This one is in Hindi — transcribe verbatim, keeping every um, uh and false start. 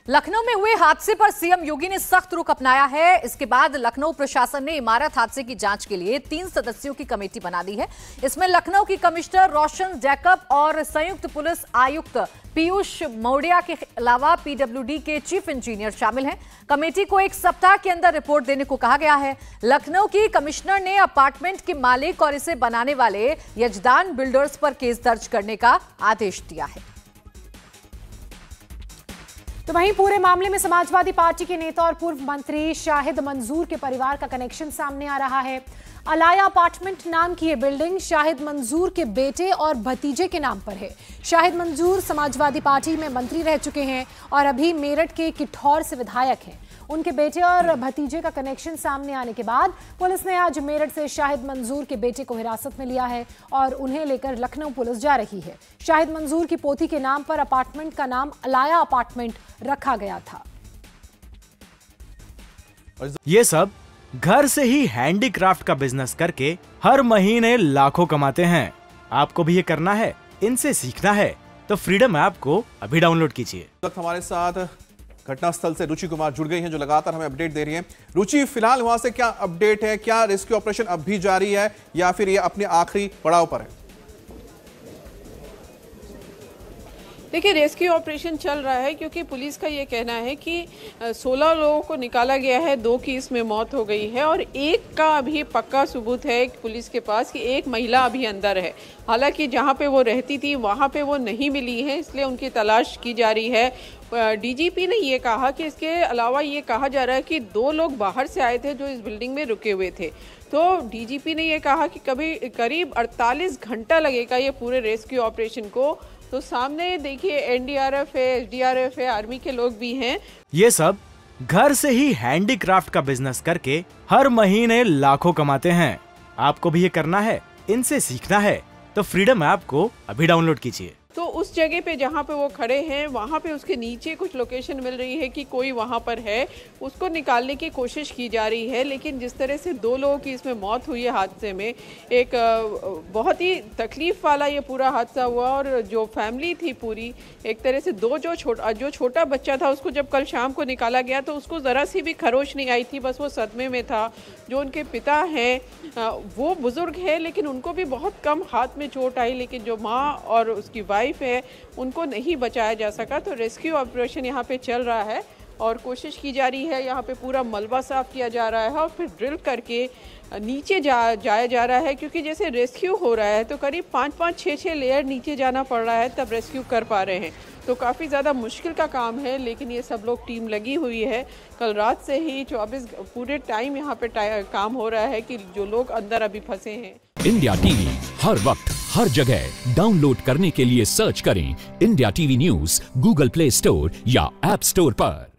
लखनऊ में हुए हादसे पर सीएम योगी ने सख्त रुख अपनाया है। इसके बाद लखनऊ प्रशासन ने इमारत हादसे की जांच के लिए तीन सदस्यों की कमेटी बना दी है। इसमें लखनऊ की कमिश्नर रोशन जैकब और संयुक्त पुलिस आयुक्त पीयूष मौर्या के अलावा पीडब्ल्यूडी के चीफ इंजीनियर शामिल हैं। कमेटी को एक सप्ताह के अंदर रिपोर्ट देने को कहा गया है। लखनऊ की कमिश्नर ने अपार्टमेंट के मालिक और इसे बनाने वाले यजदान बिल्डर्स पर केस दर्ज करने का आदेश दिया है। तो वहीं पूरे मामले में समाजवादी पार्टी के नेता और पूर्व मंत्री शाहिद मंजूर के परिवार का कनेक्शन सामने आ रहा है। अलाया अपार्टमेंट नाम की ये बिल्डिंग शाहिद मंजूर के बेटे और भतीजे के नाम पर है। शाहिद मंजूर समाजवादी पार्टी में मंत्री रह चुके हैं और अभी मेरठ के किठौर से विधायक हैं। उनके बेटे और भतीजे का कनेक्शन सामने आने के बाद पुलिस ने आज मेरठ से शाहिद मंजूर के बेटे को हिरासत में लिया है और उन्हें लेकर लखनऊ पुलिस जा रही है। शाहिद मंजूर की पोती के नाम पर अपार्टमेंट का नाम अलाया अपार्टमेंट रखा गया था। ये सब घर से ही हैंडीक्राफ्ट का बिजनेस करके हर महीने लाखों कमाते हैं। आपको भी ये करना है, इनसे सीखना है तो फ्रीडम ऐप को अभी डाउनलोड कीजिए। हमारे साथ घटनास्थल से रुचि कुमार जुड़ गई हैं जो लगातार हमें अपडेट दे रही हैं। रुचि, फिलहाल वहां से क्या अपडेट है? क्या रेस्क्यू ऑपरेशन अब भी जारी है या फिर ये अपने आखिरी पड़ाव पर है? देखिए, रेस्क्यू ऑपरेशन चल रहा है क्योंकि पुलिस का ये कहना है कि सोलह लोगों को निकाला गया है, दो की इसमें मौत हो गई है और एक का अभी पक्का सबूत है पुलिस के पास कि एक महिला अभी अंदर है। हालांकि जहां पे वो रहती थी वहां पे वो नहीं मिली है, इसलिए उनकी तलाश की जा रही है। डीजीपी ने ये कहा कि इसके अलावा ये कहा जा रहा है कि दो लोग बाहर से आए थे जो इस बिल्डिंग में रुके हुए थे। तो डीजीपी ने ये कहा कि कभी करीब अड़तालीस घंटा लगेगा ये पूरे रेस्क्यू ऑपरेशन को। तो सामने देखिए एनडीआरएफ है, एसडीआरएफ है, आर्मी के लोग भी हैं। ये सब घर से ही हैंडीक्राफ्ट का बिजनेस करके हर महीने लाखों कमाते हैं। आपको भी ये करना है, इनसे सीखना है तो फ्रीडम ऐप को अभी डाउनलोड कीजिए। तो उस जगह पे जहाँ पे वो खड़े हैं वहाँ पे उसके नीचे कुछ लोकेशन मिल रही है कि कोई वहाँ पर है, उसको निकालने की कोशिश की जा रही है। लेकिन जिस तरह से दो लोगों की इसमें मौत हुई है हादसे में, एक बहुत ही तकलीफ वाला ये पूरा हादसा हुआ और जो फैमिली थी पूरी, एक तरह से दो जो छोटा जो छोटा बच्चा था उसको जब कल शाम को निकाला गया तो उसको ज़रा सी भी खरोश नहीं आई थी, बस वो सदमे में था। जो उनके पिता हैं वो बुज़ुर्ग है लेकिन उनको भी बहुत कम हाथ में चोट आई, लेकिन जो माँ और उसकी वाइफ है उनको नहीं बचाया जा सका। तो रेस्क्यू ऑपरेशन यहाँ पे चल रहा है और कोशिश की जा रही है। यहाँ पे पूरा मलबा साफ किया जा रहा है और फिर ड्रिल करके नीचे जा जाया जा रहा है, क्योंकि जैसे रेस्क्यू हो रहा है तो करीब पाँच पाँच छः छः लेयर नीचे जाना पड़ रहा है तब रेस्क्यू कर पा रहे हैं। तो काफ़ी ज़्यादा मुश्किल का काम है, लेकिन ये सब लोग टीम लगी हुई है। कल रात से ही चौबीस पूरे टाइम यहाँ पे काम हो रहा है कि जो लोग अंदर अभी फंसे हैं। इंडिया टीवी हर वक्त हर जगह डाउनलोड करने के लिए सर्च करें India TV news Google Play Store या ऐप स्टोर पर।